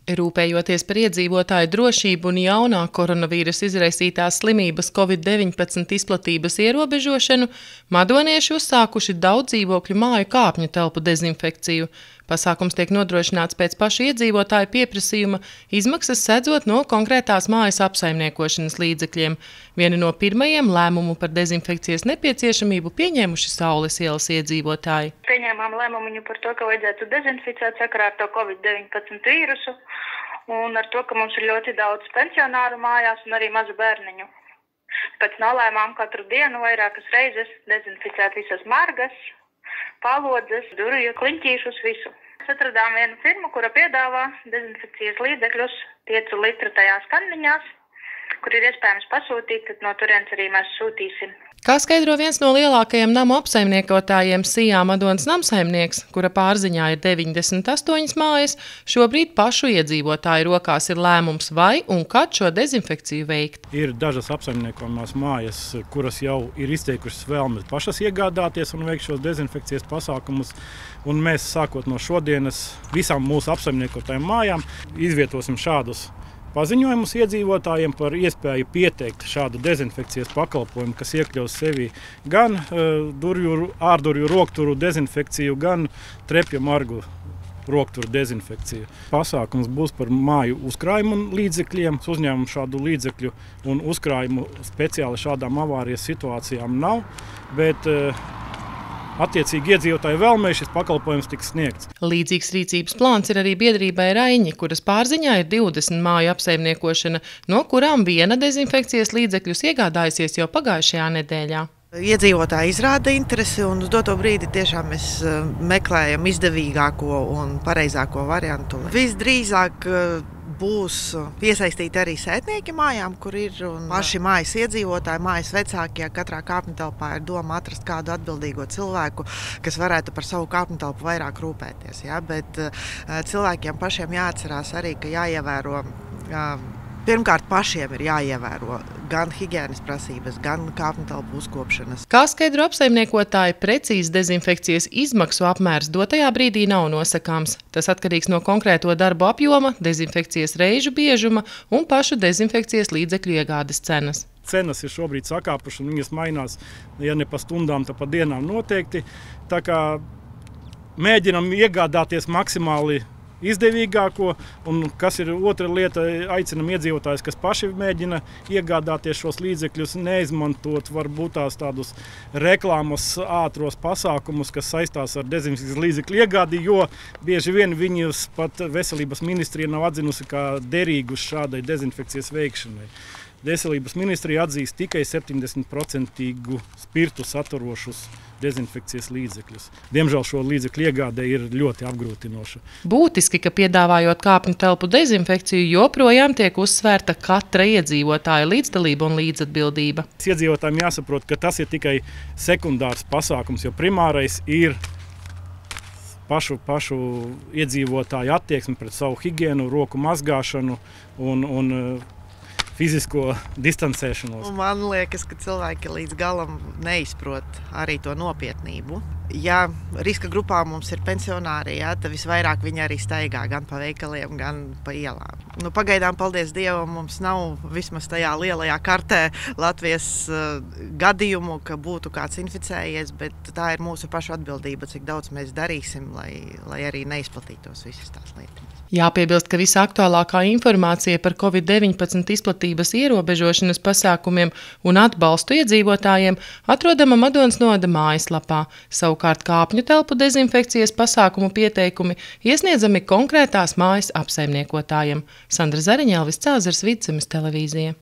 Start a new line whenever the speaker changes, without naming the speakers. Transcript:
Rūpējoties par iedzīvotāju drošību un jaunā koronavīrusa izraisītās slimības Covid-19 izplatības ierobežošanu, madonieši uzsākuši daudz dzīvokļu māju kāpņu telpu dezinfekciju. Pasākums tiek nodrošināts pēc pašu iedzīvotāju pieprasījuma, izmaksas sedzot no konkrētās mājas apsaimniekošanas līdzekļiem. Vieni no pirmajiem lēmumu par dezinfekcijas nepieciešamību pieņēmuši Saules ielas iedzīvotāji.
Pieņēmām lēmumu par to, ka vajadzētu dezinficēt sakarā ar to Covid-19 vīrusu un ar to, ka mums ir ļoti daudz pensionāru mājās un arī mazu bērniņu. Pēc nolēmām katru dienu vairākas reizes dezinficēt visas margas, palodzes, durvju kliņķīšus, visu. Mēs atradām vienu firmu, kura piedāvā dezinfekcijas līdzekļus 5 litru tajās kanniņās, kur ir iespējams pasūtīt, tad no turienes arī mēs sūtīsim.
Kā skaidro viens no lielākajiem namu apsaimniekotājiem Sijā Madonas namsaimnieks, kura pārziņā ir 98 mājas, šobrīd pašu iedzīvotāju rokās ir lēmums vai un kad šo dezinfekciju veikt.
Ir dažas apsaimniekojumās mājas, kuras jau ir izteikušas vēlmes pašas iegādāties un veikt šos dezinfekcijas pasākumus. Un mēs sākot no šodienas visām mūsu apsaimniekotājiem mājām izvietosim šādus paziņojumus iedzīvotājiem par iespēju pieteikt šādu dezinfekcijas pakalpojumu, kas iekļaus sevi gan ārdurju rokturu dezinfekciju, gan trepju margu rokturu dezinfekciju. Pasākums būs par māju uzkrājumu līdzekļiem. Uzņēmumu šādu līdzekļu un uzkrājumu speciāli šādām avārijas situācijām nav, bet attiecīgi iedzīvotāju vēlmei šis pakalpojums tiks sniegts.
Līdzīgs rīcības plāns ir arī biedrībai Raiņi, kuras pārziņā ir 20 māju apsaimniekošana, no kurām viena dezinfekcijas līdzekļus iegādājusies jau pagājušajā nedēļā.
Iedzīvotāji izrāda interesi un uz doto brīdi tiešām mēs meklējam izdevīgāko un pareizāko variantu. Visdrīzāk būs piesaistīti arī sētnieki mājām, kur ir un paši mājas iedzīvotāji, mājas vecākie. Katrā kāpņu telpā ir doma atrast kādu atbildīgo cilvēku, kas varētu par savu kāpņu telpu vairāk rūpēties. Ja? Bet cilvēkiem pašiem jāatcerās arī, ka jāievēro, pirmkārt pašiem ir jāievēro gan higienas prasības, gan kāpņu telpu uzkopšanas.
Kā skaidro apsaimniekotāji, precīzi dezinfekcijas izmaksu apmērs dotajā brīdī nav nosakāms. Tas atkarīgs no konkrēto darbu apjoma, dezinfekcijas reižu biežuma un pašu dezinfekcijas līdzekļu iegādes cenas.
Cenas ir šobrīd sakāpušas un viņas mainās, ja ne pa stundām, tad pa dienām noteikti. Tā kā mēģinam iegādāties maksimāli izdevīgāko, un kas ir otra lieta, aicinam iedzīvotājus, kas paši mēģina iegādāties šos līdzekļus, neizmantot varbūt tādus reklāmas ātros pasākumus, kas saistās ar dezinfekcijas līdzekļu iegādi, jo bieži vien viņus pat veselības ministrija nav atzinusi kā derīgus šādai dezinfekcijas veikšanai. Veselības ministrija atzīst tikai 70% spirtu saturošus dezinfekcijas līdzekļus. Diemžēl šo līdzekļu iegāde ir ļoti apgrūtinoša.
Būtiski, ka piedāvājot kāpņu telpu dezinfekciju, joprojām tiek uzsvērta katra iedzīvotāja līdzdalība un līdzatbildība.
Iedzīvotājiem jāsaprot, ka tas ir tikai sekundārs pasākums, jo primārais ir pašu iedzīvotāju attieksmi pret savu higienu, roku mazgāšanu un fizisko distancēšanos.
Man liekas, ka cilvēki līdz galam neizprot arī to nopietnību. Ja riska grupā mums ir pensionāri, tad visvairāk viņi arī staigā gan pa veikaliem, gan pa ielām. Pagaidām, paldies Dievam, mums nav vismaz tajā lielajā kartē Latvijas gadījumu, ka būtu kāds inficējies, bet tā ir mūsu pašu atbildība, cik daudz mēs darīsim, lai arī neizplatītos visas tās lietas.
Jāpiebilst, ka visaktuālākā informācija par Covid-19 izplatības ierobežošanas pasākumiem un atbalstu iedzīvotājiem atrodama Madonas novada mājaslapā. Savukārt kāpņu telpu dezinfekcijas pasākumu pieteikumi iesniedzami konkrētās mājas apsaimniekotājiem. Sandra Zariņa, Elvis Cēzars, Vidzemes televīzija.